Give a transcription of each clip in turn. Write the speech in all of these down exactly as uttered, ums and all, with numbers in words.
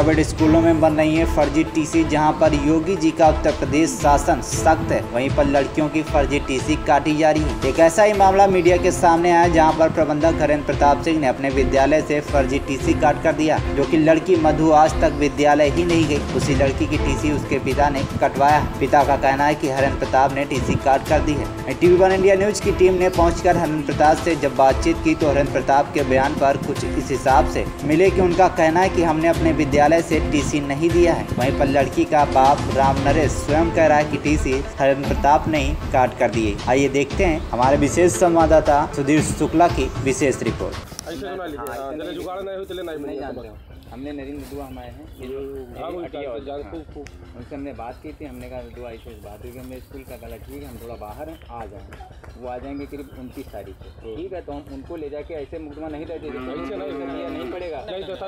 Private स्कूलों में बन रही है फर्जी टीसी, जहां पर योगी जी का उत्तर प्रदेश शासन सख्त है, वहीं पर लड़कियों की फर्जी टीसी काटी जा रही है। एक ऐसा ही मामला मीडिया के सामने आया जहां पर प्रबंधक हरेंद्र प्रताप सिंह ने अपने विद्यालय से फर्जी टीसी काट कर दिया, जो कि लड़की मधु आज तक विद्यालय ही नहीं गई। उसी लड़की की टीसी उसके पिता ने कटवाया। पिता का कहना है कि हरेंद्र प्रताप ने टीसी काट कर दी है। टीवी वन इंडिया न्यूज की टीम ने पहुंचकर हरेंद्र प्रताप से जब बातचीत की तो हरेंद्र प्रताप के बयान पर कुछ इस हिसाब से मिले कि उनका कहना है कि हमने अपने विद्यालय से टीसी नहीं दिया है। वहीं पर लड़की का बाप राम नरेश स्वयं कह रहा है कि टीसी हरेंद्र प्रताप ने ही काट कर दिए। आइए देखते हैं हमारे विशेष संवाददाता सुधीर शुक्ला की विशेष रिपोर्ट। हमने नरेंद्र दुआ हम आए हैं, उनसे हमने बात की थी। हमने कहा दुआ ऐसे बात हुई कि हमें स्कूल का गला ठीक है, हम थोड़ा बाहर हैं, आ जाएँ। वो आ जाएंगे करीब उनतीस तारीख को, ठीक है। तो हम उनको ले जाके ऐसे मुकदमा नहीं रहते, नहीं पड़ेगा,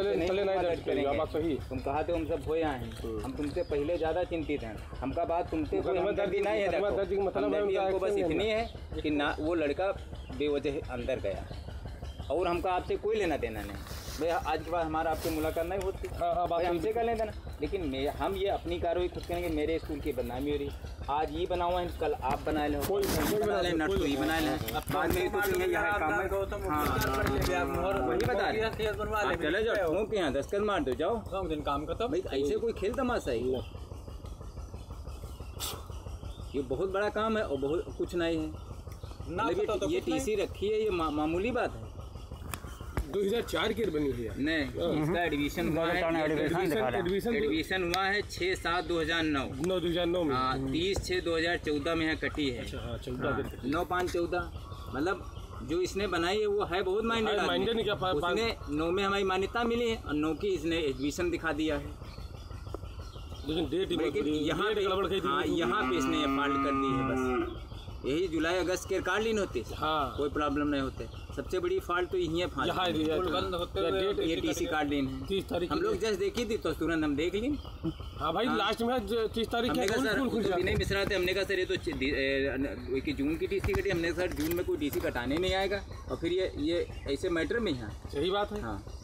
तुम कहा तो हम सब हो यहाँ हैं, हम तुमसे पहले ज़्यादा चिंतित हैं। हमका बात तुमसे कोई हमदर्दी नहीं है, हमको बस इतनी है कि ना वो लड़का बेवजह अंदर गया और हमका आपसे कोई लेना देना नहीं। भैया आज के बाद हमारा आपसे मुलाकात नहीं होती, भाई हमसे कर लेना, लेकिन मैं हम ये अपनी कार्रवाई खुद करेंगे। मेरे स्कूल की बदनामी हो रही, आज ये बना हुआ है, कल आप बना ले, कोई बना ले, नट तो ये बना ले, बाद में कुछ नहीं यहाँ काम है। वही बता रहे चले जाओ, क्योंकि यहाँ दस्तखत मार दो, जाओ दिन काम खत्म। भाई ऐसे कोई खेल तमाशा है, ये बहुत बड़ा काम है और बहुत कुछ नहीं है। ये टीसी रखी है, ये मामूली बात है। दो हज़ार चार की बनी है नहीं, इसका एडमिशन हुआ है, एडमिशन हुआ है छः सात दो हज़ार नौ नौ दो हज़ार नौ में, हाँ तीस छः दो हज़ार चौदह में यहाँ कटी है। नौ पाँच चौदह मतलब जो इसने बनाई है वो है बहुत माइंडेड, उसने नौ में हमारी मान्यता मिली है और नौ की इसने एडमिशन दिखा दिया है, लेकिन डेट यहाँ पे हाँ यहाँ पे इसने फॉल्ट कर दी है। बस यही जुलाई अगस्त के कार्ड लीन होते, हाँ कोई प्रॉब्लम नहीं होते। सबसे बड़ी फॉल्ट तो यही है, बंद होते ये टीसी कार्ड लीन है। तीस तारीख हम लोग जैसे देखी थी तो तुरंत हम देख ली। हाँ भाई लास्ट में तीस तारीख नहीं बिसरा थे। हमने कहा सर ये तो जून की टीसी कटी, हमने सर जून में कोई टीसी कटाने नहीं आएगा और फिर ये ये ऐसे मैटर में यहाँ सही बात है। हाँ